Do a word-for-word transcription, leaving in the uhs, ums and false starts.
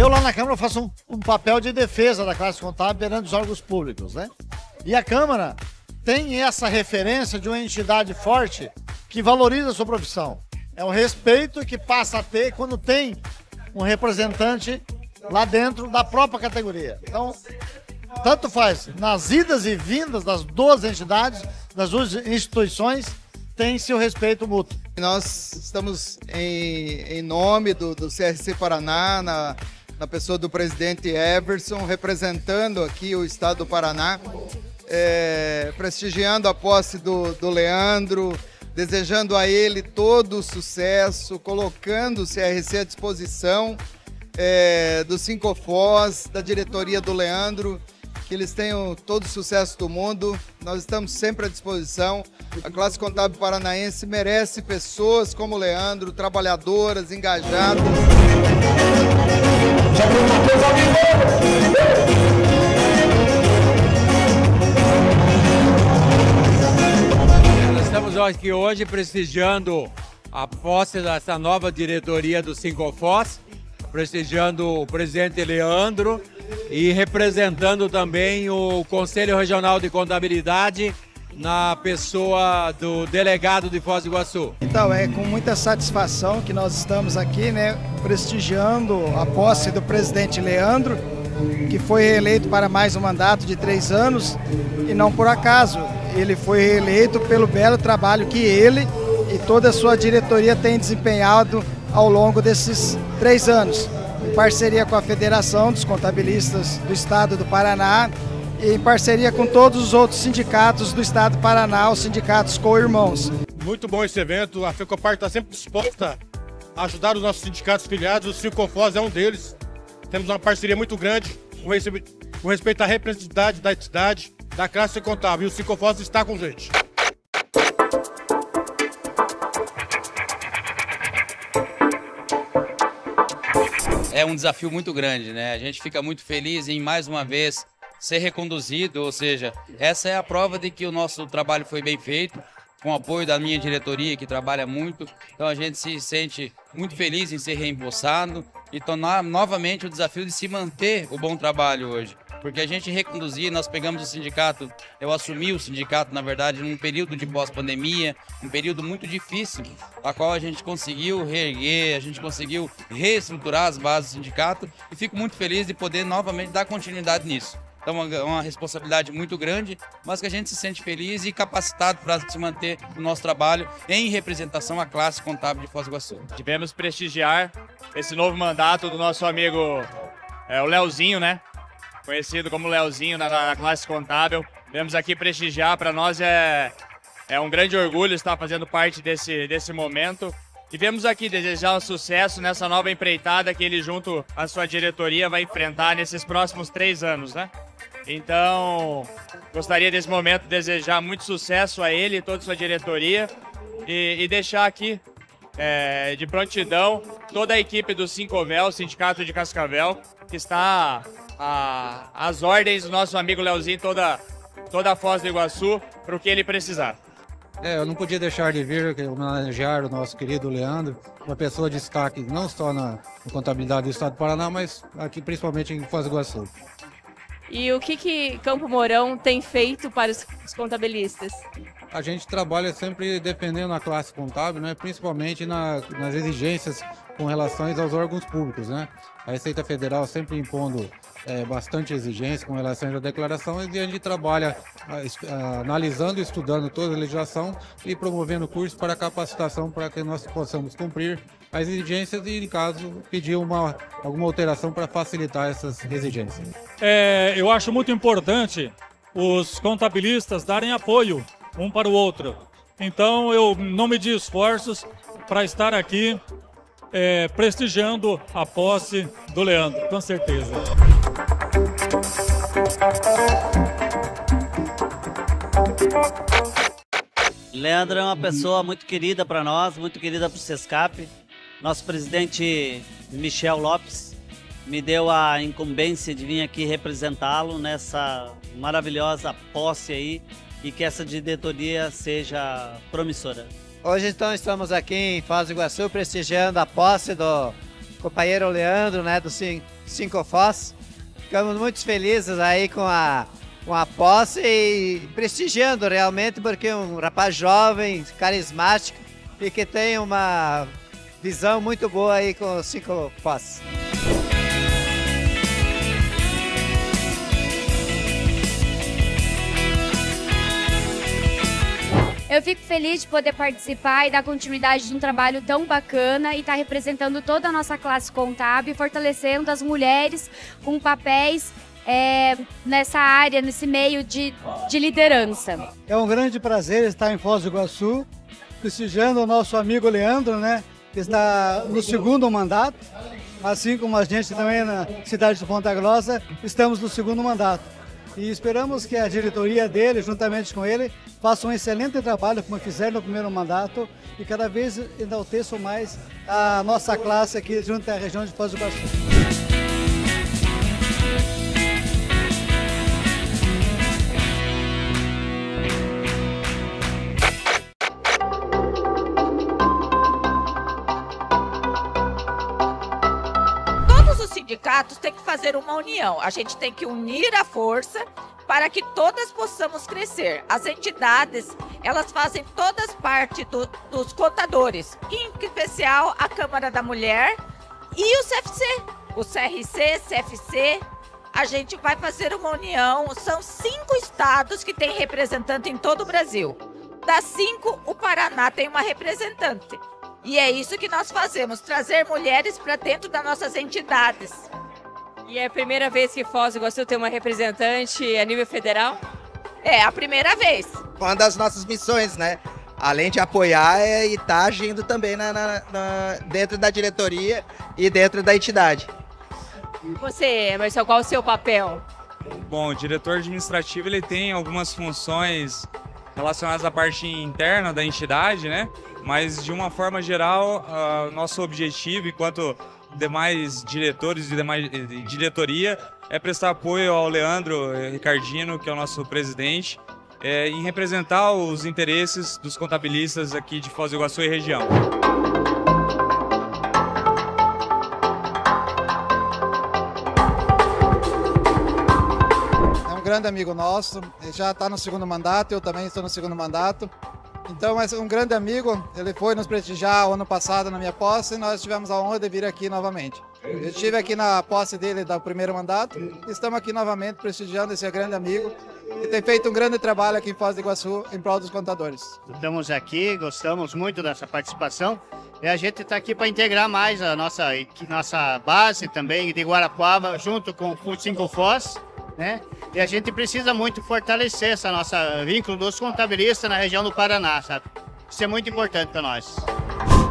Eu lá na Câmara faço um, um papel de defesa da classe contábil perante os órgãos públicos, né? E a Câmara tem essa referência de uma entidade forte que valoriza a sua profissão. É o respeito que passa a ter quando tem um representante lá dentro da própria categoria. Então, tanto faz, nas idas e vindas das duas entidades, das duas instituições, tem-se o respeito mútuo. Nós estamos em, em nome do, do C R C Paraná, na, na pessoa do presidente Everson, representando aqui o estado do Paraná, é, prestigiando a posse do, do Leandro, desejando a ele todo o sucesso, colocando o C R C à disposição é, do Sincofós, da diretoria do Leandro, que eles tenham todo o sucesso do mundo. Nós estamos sempre à disposição. A classe contábil paranaense merece pessoas como o Leandro, trabalhadoras, engajadas. Nós estamos aqui hoje prestigiando a posse dessa nova diretoria do Sincofós, prestigiando o presidente Leandro e representando também o Conselho Regional de Contabilidade na pessoa do delegado de Foz do Iguaçu. Então, é com muita satisfação que nós estamos aqui, né, prestigiando a posse do presidente Leandro, que foi reeleito para mais um mandato de três anos, e não por acaso. Ele foi reeleito pelo belo trabalho que ele e toda a sua diretoria tem desempenhado ao longo desses três anos, em parceria com a Federação dos Contabilistas do Estado do Paraná e em parceria com todos os outros sindicatos do Estado do Paraná, os sindicatos co-irmãos. Muito bom esse evento, a FECOPAR está sempre disposta a ajudar os nossos sindicatos filiados, o Sincofós é um deles. Temos uma parceria muito grande com respeito à representatividade da entidade, da classe contábil, e o Sincofós está com gente. É um desafio muito grande, né? A gente fica muito feliz em mais uma vez ser reconduzido, ou seja, essa é a prova de que o nosso trabalho foi bem feito, com o apoio da minha diretoria, que trabalha muito. Então a gente se sente muito feliz em ser reembolsado e tornar novamente o desafio de se manter o bom trabalho hoje. Porque a gente reconduzir, nós pegamos o sindicato, eu assumi o sindicato, na verdade, num período de pós-pandemia, um período muito difícil, a qual a gente conseguiu reerguer, a gente conseguiu reestruturar as bases do sindicato e fico muito feliz de poder novamente dar continuidade nisso. Então é uma responsabilidade muito grande, mas que a gente se sente feliz e capacitado para se manter no nosso trabalho em representação à classe contábil de Foz do Iguaçu. Tivemos prestigiar esse novo mandato do nosso amigo é, o Leozinho, né? Conhecido como Leozinho na, na classe contábil. Viemos aqui prestigiar, para nós é, é um grande orgulho estar fazendo parte desse, desse momento. E viemos aqui desejar um sucesso nessa nova empreitada que ele, junto à sua diretoria, vai enfrentar nesses próximos três anos, né? Então, gostaria desse momento de desejar muito sucesso a ele e toda a sua diretoria e, e deixar aqui é, de prontidão toda a equipe do Sincovel, Sindicato de Cascavel, que está a, às ordens do nosso amigo Leozinho, toda, toda a Foz do Iguaçu, para o que ele precisar. É, eu não podia deixar de vir homenagear o nosso querido Leandro, uma pessoa de destaque não só na, na contabilidade do Estado do Paraná, mas aqui principalmente em Foz do Iguaçu. E o que, que Campo Mourão tem feito para os contabilistas? A gente trabalha sempre defendendo a classe contábil, né? Principalmente na, nas exigências com relação aos órgãos públicos, né? A Receita Federal sempre impondo é, bastante exigência com relação à declaração, e a gente trabalha a, a, analisando e estudando toda a legislação e promovendo cursos para capacitação para que nós possamos cumprir as exigências e, em caso, pedir uma, alguma alteração para facilitar essas exigências. É, eu acho muito importante os contabilistas darem apoio um para o outro. Então eu não medi esforços para estar aqui é, prestigiando a posse do Leandro, com certeza. Leandro é uma pessoa muito querida para nós, muito querida para o Sescap. Nosso presidente Michel Lopes me deu a incumbência de vir aqui representá-lo nessa maravilhosa posse aí e que essa diretoria seja promissora. Hoje então estamos aqui em Foz do Iguaçu prestigiando a posse do companheiro Leandro, né, do Cinco Foz. Ficamos muito felizes aí com a, com a posse e prestigiando realmente, porque é um rapaz jovem, carismático e que tem uma visão muito boa aí com o Cinco Foz. Eu fico feliz de poder participar e dar continuidade de um trabalho tão bacana e estar representando toda a nossa classe contábil, fortalecendo as mulheres com papéis é, nessa área, nesse meio de, de liderança. É um grande prazer estar em Foz do Iguaçu, prestigiando o nosso amigo Leandro, né, que está no segundo mandato, assim como a gente também na cidade de Ponta Grossa, estamos no segundo mandato. E esperamos que a diretoria dele, juntamente com ele, faça um excelente trabalho, como fizeram no primeiro mandato, e cada vez enalteçam mais a nossa classe aqui junto à região de Foz do Iguaçu. Sindicatos têm que fazer uma união, a gente tem que unir a força para que todas possamos crescer. As entidades, elas fazem todas parte do, dos contadores, em especial a Câmara da Mulher e o C F C, o C R C, C F C. A gente vai fazer uma união, são cinco estados que têm representante em todo o Brasil. Das cinco, o Paraná tem uma representante. E é isso que nós fazemos, trazer mulheres para dentro das nossas entidades. E é a primeira vez que Foz do Iguaçu tem uma representante a nível federal? É a primeira vez. Uma das nossas missões, né? Além de apoiar, é estar tá agindo também na, na, na, dentro da diretoria e dentro da entidade. E você, Marcelo, qual o seu papel? Bom, o diretor administrativo ele tem algumas funções relacionadas à parte interna da entidade, né? Mas, de uma forma geral, uh, nosso objetivo, enquanto demais diretores e demais diretoria, é prestar apoio ao Leandro Ricardino, que é o nosso presidente, é, em representar os interesses dos contabilistas aqui de Foz do Iguaçu e região. É um grande amigo nosso, ele já está no segundo mandato, eu também estou no segundo mandato. Então, é um grande amigo, ele foi nos prestigiar o ano passado na minha posse e nós tivemos a honra de vir aqui novamente. Eu estive aqui na posse dele do primeiro mandato e estamos aqui novamente prestigiando esse grande amigo que tem feito um grande trabalho aqui em Foz do Iguaçu em prol dos contadores. Estamos aqui, gostamos muito dessa participação e a gente está aqui para integrar mais a nossa, nossa base também de Guarapuava junto com o Cinco Foz. Né? E a gente precisa muito fortalecer essa nossa vínculo dos contabilistas na região do Paraná, sabe? Isso é muito importante para nós.